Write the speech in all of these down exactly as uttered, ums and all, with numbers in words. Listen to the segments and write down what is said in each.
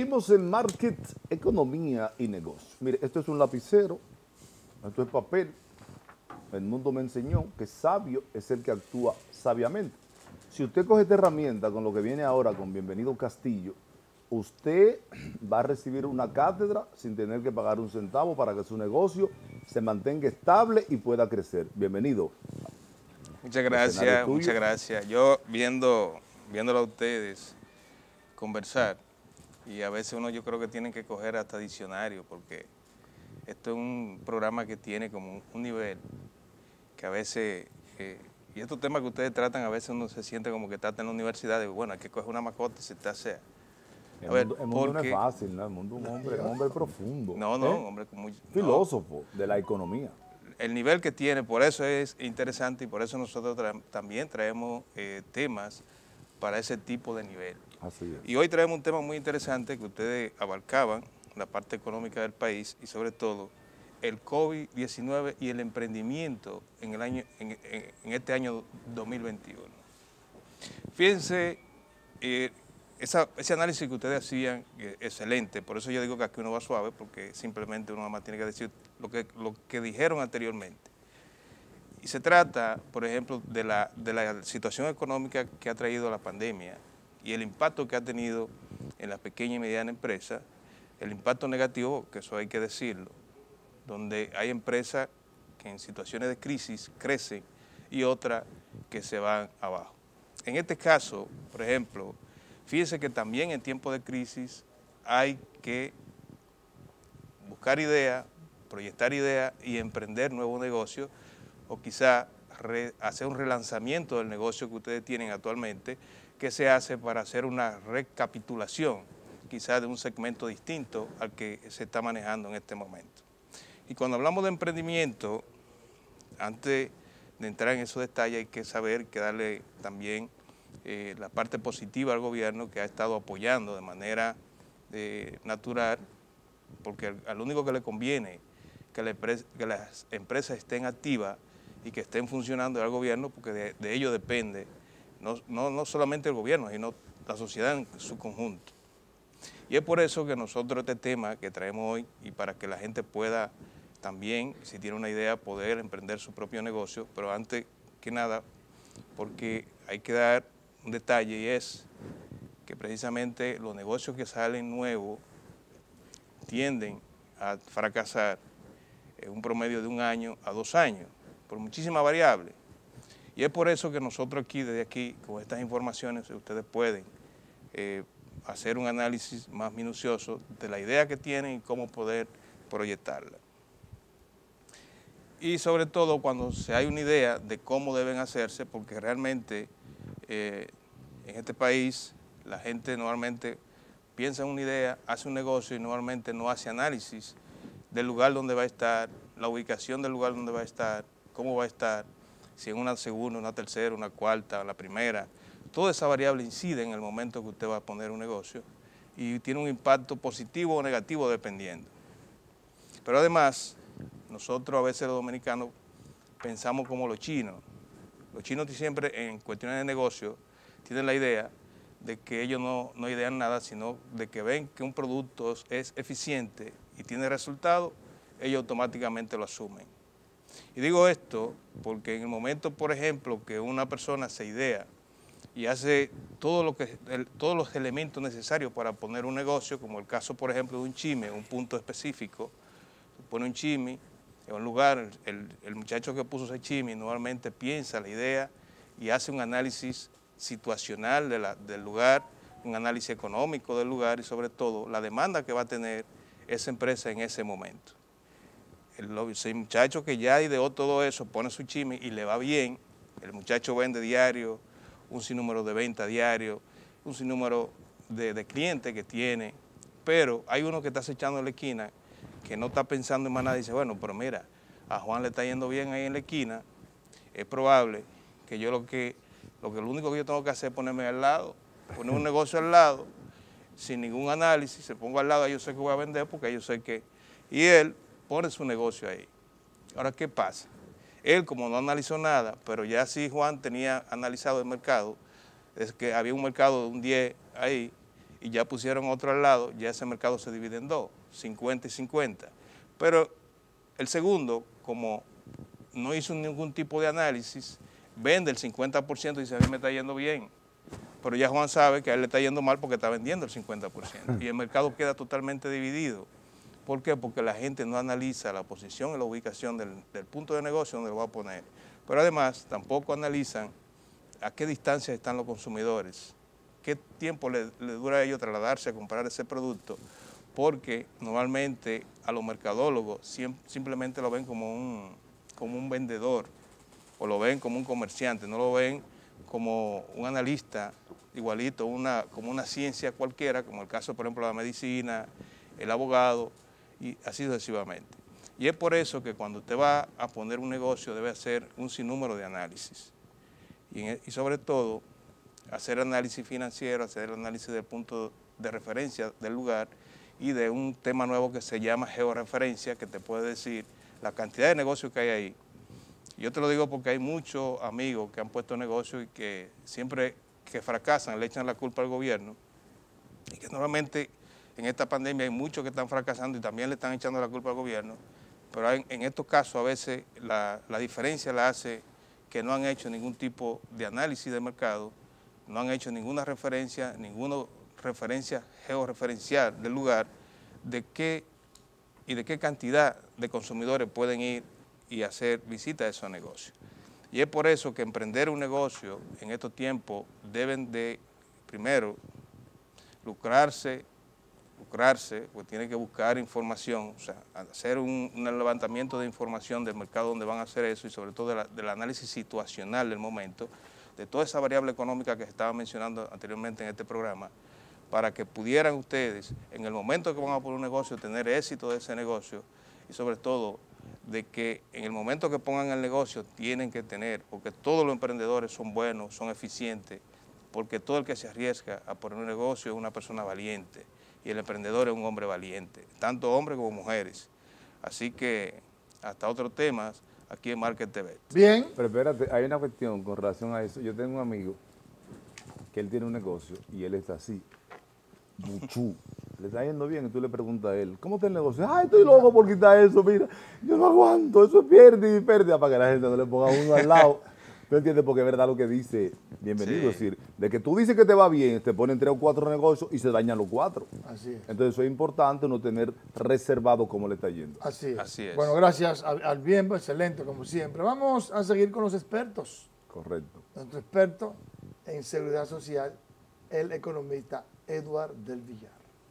Seguimos en Market, Economía y Negocio. Mire, esto es un lapicero, esto es papel. El mundo me enseñó que sabio es el que actúa sabiamente. Si usted coge esta herramienta con lo que viene ahora con Bienvenido Castillo, usted va a recibir una cátedra sin tener que pagar un centavo para que su negocio se mantenga estable y pueda crecer. Bienvenido. Muchas gracias, muchas gracias. Yo viendo, viéndolo a ustedes conversar, y a veces uno yo creo que tienen que coger hasta diccionario, porque esto es un programa que tiene como un nivel que a veces, eh, y estos temas que ustedes tratan, a veces uno se siente como que está en la universidad, y bueno, hay que coger una mascota si está sea. El, ver, mundo, el mundo porque, no es fácil, ¿no? El mundo es un hombre, un hombre profundo. No, no, ¿eh? un hombre con mucho... Filósofo no. de la economía. El nivel que tiene, por eso es interesante y por eso nosotros tra también traemos eh, temas para ese tipo de nivel. Así es. Y hoy traemos un tema muy interesante que ustedes abarcaban, la parte económica del país y sobre todo el COVID diecinueve y el emprendimiento en, el año, en, en, en este año dos mil veintiuno. Fíjense, eh, esa, ese análisis que ustedes hacían, eh, excelente, por eso yo digo que aquí uno va suave, porque simplemente uno nada más tiene que decir lo que, lo que dijeron anteriormente. Y se trata, por ejemplo, de la, de la situación económica que ha traído la pandemia y el impacto que ha tenido en la pequeña y mediana empresa, el impacto negativo, que eso hay que decirlo, donde hay empresas que en situaciones de crisis crecen y otras que se van abajo. En este caso, por ejemplo, fíjense que también en tiempos de crisis hay que buscar ideas, proyectar ideas y emprender nuevos negocios o quizá re, hacer un relanzamiento del negocio que ustedes tienen actualmente que se hace para hacer una recapitulación quizá de un segmento distinto al que se está manejando en este momento. Y cuando hablamos de emprendimiento, antes de entrar en esos detalles hay que saber que darle también eh, la parte positiva al gobierno que ha estado apoyando de manera eh, natural, porque al, al único que le conviene que, la empresa, que las empresas estén activas y que estén funcionando es al gobierno, porque de, de ello depende no, no, no solamente el gobierno, sino la sociedad en su conjunto. Y es por eso que nosotros este tema que traemos hoy, y para que la gente pueda también, si tiene una idea, poder emprender su propio negocio, pero antes que nada, porque hay que dar un detalle, y es que precisamente los negocios que salen nuevos tienden a fracasar en un promedio de un año a dos años, por muchísimas variables. Y es por eso que nosotros aquí, desde aquí, con estas informaciones, ustedes pueden eh, hacer un análisis más minucioso de la idea que tienen y cómo poder proyectarla. Y sobre todo cuando se hay una idea de cómo deben hacerse, porque realmente eh, en este país la gente normalmente piensa en una idea, hace un negocio y normalmente no hace análisis del lugar donde va a estar, la ubicación del lugar donde va a estar, cómo va a estar, si en una segunda, una tercera, una cuarta, la primera. Toda esa variable incide en el momento que usted va a poner un negocio y tiene un impacto positivo o negativo dependiendo. Pero además, nosotros a veces los dominicanos pensamos como los chinos. Los chinos siempre en cuestiones de negocio tienen la idea de que ellos no, no idean nada, sino de que ven que un producto es eficiente y tiene resultados, ellos automáticamente lo asumen. Y digo esto porque en el momento, por ejemplo, que una persona se idea y hace todo lo que, el, todos los elementos necesarios para poner un negocio, como el caso, por ejemplo, de un chisme, un punto específico, pone un chisme en un lugar, el, el muchacho que puso ese chisme normalmente piensa la idea y hace un análisis situacional de la, del lugar, un análisis económico del lugar y sobre todo la demanda que va a tener esa empresa en ese momento. El, el muchacho que ya ideó todo eso pone su chisme y le va bien, el muchacho vende diario, un sinnúmero de ventas diario, un sinnúmero de, de clientes que tiene, pero hay uno que está acechando en la esquina que no está pensando en más nada y dice, bueno, pero mira, a Juan le está yendo bien ahí en la esquina, es probable que yo lo que, lo que lo único que yo tengo que hacer es ponerme al lado, poner un negocio al lado, sin ningún análisis, se pongo al lado, yo sé que voy a vender porque yo sé que... Y él pone su negocio ahí. Ahora, ¿qué pasa? Él, como no analizó nada, pero ya sí Juan tenía analizado el mercado, es que había un mercado de un diez ahí, y ya pusieron otro al lado, ya ese mercado se divide en dos, cincuenta y cincuenta. Pero el segundo, como no hizo ningún tipo de análisis, vende el cincuenta por ciento y dice, a mí me está yendo bien. Pero ya Juan sabe que a él le está yendo mal porque está vendiendo el cincuenta por ciento. Y el mercado queda totalmente dividido. ¿Por qué? Porque la gente no analiza la posición y la ubicación del, del punto de negocio donde lo va a poner. Pero además tampoco analizan a qué distancia están los consumidores, qué tiempo le, le dura a ellos trasladarse a comprar ese producto, porque normalmente a los mercadólogos sim, simplemente lo ven como un, como un vendedor o lo ven como un comerciante, no lo ven como un analista igualito, una, como una ciencia cualquiera, como el caso, por ejemplo, de la medicina, el abogado, y así sucesivamente. Y es por eso que cuando usted va a poner un negocio debe hacer un sinnúmero de análisis. Y, en, y sobre todo, hacer análisis financiero, hacer análisis del punto de referencia del lugar y de un tema nuevo que se llama georreferencia, que te puede decir la cantidad de negocios que hay ahí. Yo te lo digo porque hay muchos amigos que han puesto negocios y que siempre que fracasan le echan la culpa al gobierno, y que normalmente en esta pandemia hay muchos que están fracasando y también le están echando la culpa al gobierno, pero en, en estos casos a veces la, la diferencia la hace que no han hecho ningún tipo de análisis de mercado, no han hecho ninguna referencia, ninguna referencia georreferencial del lugar, de qué y de qué cantidad de consumidores pueden ir y hacer visita a esos negocios. Y es por eso que emprender un negocio en estos tiempos deben de, primero, lucrarse, lucrarse, pues tiene que buscar información, o sea, hacer un, un levantamiento de información del mercado donde van a hacer eso y sobre todo de la, del análisis situacional del momento, de toda esa variable económica que se estaba mencionando anteriormente en este programa, para que pudieran ustedes, en el momento que van a poner un negocio, tener éxito de ese negocio y sobre todo de que en el momento que pongan el negocio tienen que tener, porque todos los emprendedores son buenos, son eficientes, porque todo el que se arriesga a poner un negocio es una persona valiente y el emprendedor es un hombre valiente, tanto hombres como mujeres. Así que hasta otros temas aquí en Market T V. Bien. Pero espérate, hay una cuestión con relación a eso. Yo tengo un amigo que él tiene un negocio y él está así, buchú. Le está yendo bien y tú le preguntas a él, ¿cómo está el negocio? Ay, estoy loco por quitar eso, mira, yo no aguanto, eso es pérdida y pérdida, para que la gente no le ponga uno al lado. ¿Tú entiendes? Porque es verdad lo que dice, bienvenido, sí. Es decir, de que tú dices que te va bien, te ponen tres o cuatro negocios y se dañan los cuatro. Así es. Entonces eso es importante, no tener reservado cómo le está yendo. Así es. Así es. Bueno, gracias al, al bien, excelente como siempre. Vamos a seguir con los expertos. Correcto. Nuestro experto en seguridad social, el economista Edward del Villar.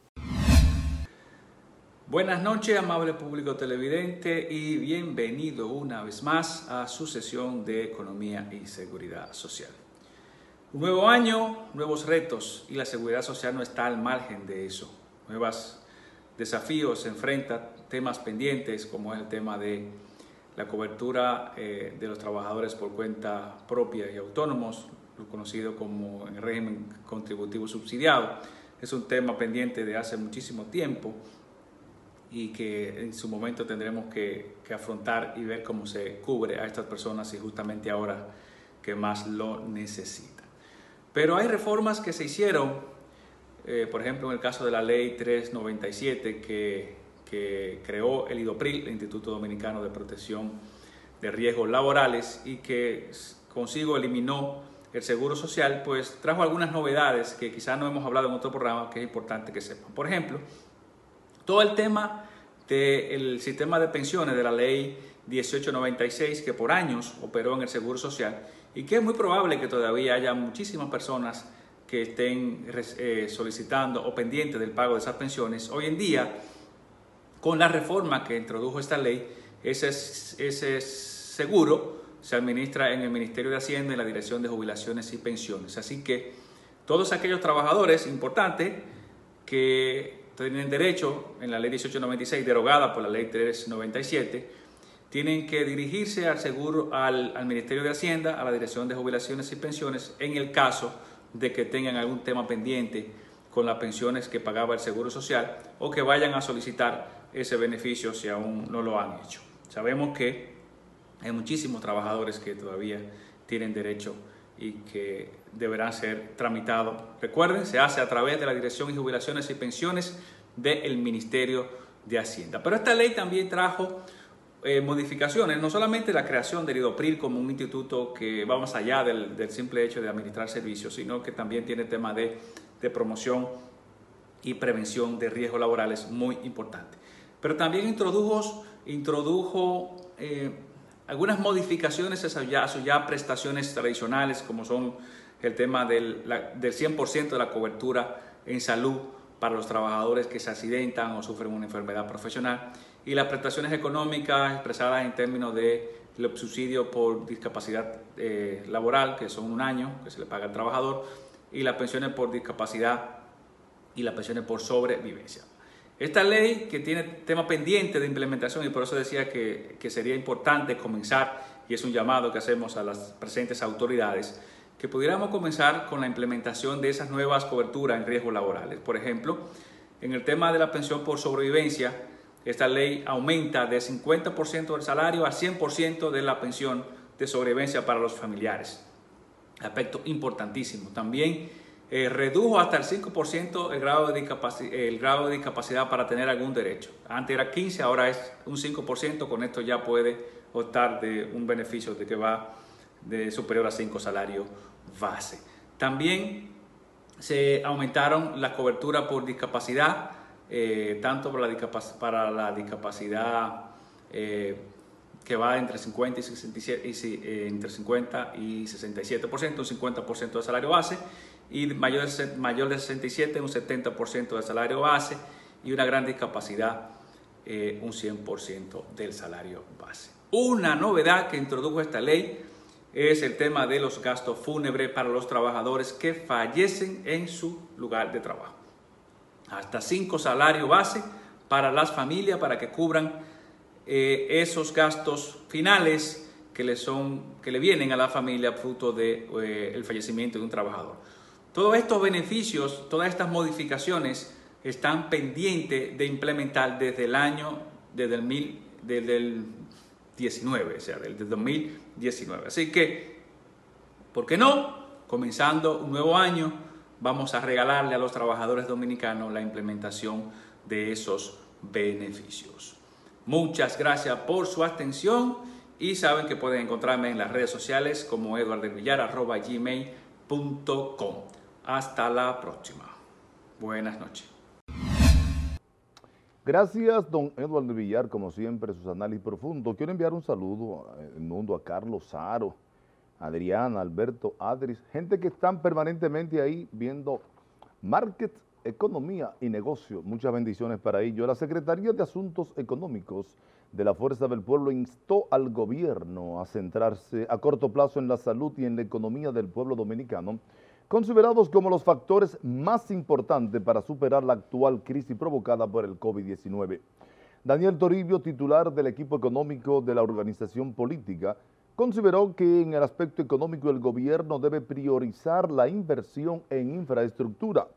Buenas noches, amable público televidente, y bienvenido una vez más a su sesión de Economía y Seguridad Social. Un nuevo año, nuevos retos, y la seguridad social no está al margen de eso. Nuevos desafíos, se enfrenta temas pendientes como es el tema de la cobertura eh, de los trabajadores por cuenta propia y autónomos, lo conocido como el régimen contributivo subsidiado. Es un tema pendiente de hace muchísimo tiempo y que en su momento tendremos que, que afrontar y ver cómo se cubre a estas personas y justamente ahora que más lo necesitan. Pero hay reformas que se hicieron, eh, por ejemplo en el caso de la ley trescientos noventa y siete que, que creó el IDOPRIL, el Instituto Dominicano de Protección de Riesgos Laborales, y que consigo eliminó el Seguro Social, pues trajo algunas novedades que quizás no hemos hablado en otro programa, que es importante que sepan. Por ejemplo, todo el tema del sistema de pensiones de la ley dieciocho noventa y seis, que por años operó en el Seguro Social y que es muy probable que todavía haya muchísimas personas que estén eh, solicitando o pendientes del pago de esas pensiones. Hoy en día, con la reforma que introdujo esta ley, ese, ese seguro se administra en el Ministerio de Hacienda y la Dirección de Jubilaciones y Pensiones. Así que todos aquellos trabajadores importantes que tienen derecho en la ley dieciocho noventa y seis, derogada por la ley trescientos noventa y siete, tienen que dirigirse al seguro, al, al Ministerio de Hacienda, a la Dirección de Jubilaciones y Pensiones, en el caso de que tengan algún tema pendiente con las pensiones que pagaba el Seguro Social o que vayan a solicitar ese beneficio si aún no lo han hecho. Sabemos que hay muchísimos trabajadores que todavía tienen derecho y que deberán ser tramitados. Recuerden, se hace a través de la Dirección de Jubilaciones y Pensiones del Ministerio de Hacienda. Pero esta ley también trajo eh, modificaciones, no solamente la creación del IDOPRIL como un instituto que va más allá del, del simple hecho de administrar servicios, sino que también tiene tema de, de promoción y prevención de riesgos laborales muy importante. Pero también introdujo, introdujo eh, algunas modificaciones a sus ya, a sus ya prestaciones tradicionales, como son el tema del, la, del cien por ciento de la cobertura en salud para los trabajadores que se accidentan o sufren una enfermedad profesional, y las prestaciones económicas expresadas en términos de los subsidios por discapacidad eh, laboral, que son un año que se le paga al trabajador, y las pensiones por discapacidad y las pensiones por sobrevivencia. Esta ley, que tiene tema pendiente de implementación, y por eso decía que, que sería importante comenzar, y es un llamado que hacemos a las presentes autoridades, que pudiéramos comenzar con la implementación de esas nuevas coberturas en riesgos laborales. Por ejemplo, en el tema de la pensión por sobrevivencia, esta ley aumenta de cincuenta por ciento del salario a cien por ciento de la pensión de sobrevivencia para los familiares. Aspecto importantísimo. También eh, redujo hasta el cinco por ciento el grado, de el grado de discapacidad para tener algún derecho. Antes era quince, ahora es un cinco por ciento. Con esto ya puede optar de un beneficio de que va de superior a cinco salarios base. También se aumentaron la cobertura por discapacidad, eh, tanto para la, discapac para la discapacidad eh, que va entre cincuenta y sesenta y siete, y, eh, entre cincuenta y sesenta y siete por ciento, un cincuenta por ciento de salario base, y mayor de, mayor de sesenta y siete, un setenta por ciento del salario base, y una gran discapacidad, eh, un cien por ciento del salario base. Una novedad que introdujo esta ley es el tema de los gastos fúnebres para los trabajadores que fallecen en su lugar de trabajo. Hasta cinco salarios base para las familias, para que cubran eh, esos gastos finales que le, son, que le vienen a la familia fruto del de, eh, fallecimiento de un trabajador. Todos estos beneficios, todas estas modificaciones están pendientes de implementar desde el año, desde el, mil, desde el diecinueve, o sea, desde el dos mil diecinueve. Así que, ¿por qué no? Comenzando un nuevo año, vamos a regalarle a los trabajadores dominicanos la implementación de esos beneficios. Muchas gracias por su atención, y saben que pueden encontrarme en las redes sociales como eduardelvillar arroba gmail punto com. Hasta la próxima. Buenas noches. Gracias, don Eduardo Villar, como siempre, sus análisis profundos. Quiero enviar un saludo al mundo, a Carlos Saro, Adriana, Alberto, Adris, gente que están permanentemente ahí viendo market, economía y negocio. Muchas bendiciones para ello. La Secretaría de Asuntos Económicos de la Fuerza del Pueblo instó al gobierno a centrarse a corto plazo en la salud y en la economía del pueblo dominicano, considerados como los factores más importantes para superar la actual crisis provocada por el COVID diecinueve. Daniel Toribio, titular del equipo económico de la organización política, consideró que en el aspecto económico el gobierno debe priorizar la inversión en infraestructura.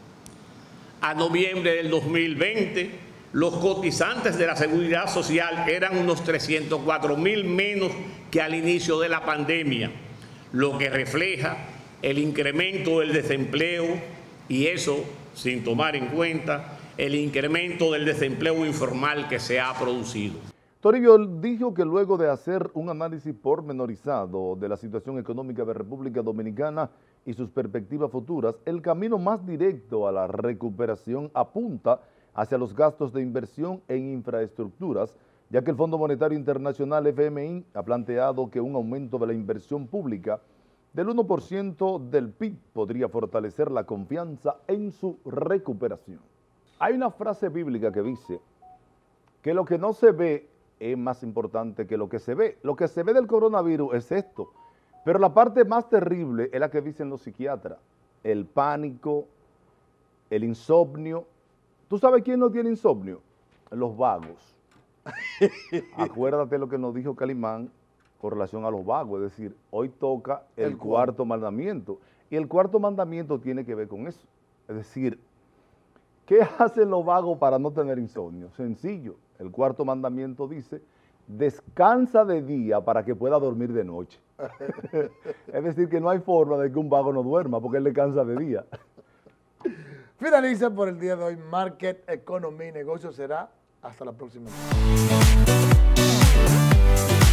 A noviembre del dos mil veinte, los cotizantes de la Seguridad Social eran unos trescientos cuatro mil menos que al inicio de la pandemia, lo que refleja el incremento del desempleo, y eso sin tomar en cuenta el incremento del desempleo informal que se ha producido. Toribio dijo que luego de hacer un análisis pormenorizado de la situación económica de República Dominicana y sus perspectivas futuras, el camino más directo a la recuperación apunta hacia los gastos de inversión en infraestructuras, ya que el Fondo Monetario Internacional F M I ha planteado que un aumento de la inversión pública del uno por ciento del P I B podría fortalecer la confianza en su recuperación. Hay una frase bíblica que dice que lo que no se ve es más importante que lo que se ve. Lo que se ve del coronavirus es esto, pero la parte más terrible es la que dicen los psiquiatras: el pánico, el insomnio. ¿Tú sabes quién no tiene insomnio? Los vagos. Acuérdate lo que nos dijo Calimán con relación a los vagos, es decir, hoy toca el, el cuarto mandamiento, y el cuarto mandamiento tiene que ver con eso, es decir, ¿qué hacen los vagos para no tener insomnio? Sencillo, el cuarto mandamiento dice, descansa de día para que pueda dormir de noche. Es decir, que no hay forma de que un vago no duerma porque él descansa de día. Finaliza por el día de hoy Market, Economía y Negocios. Será hasta la próxima.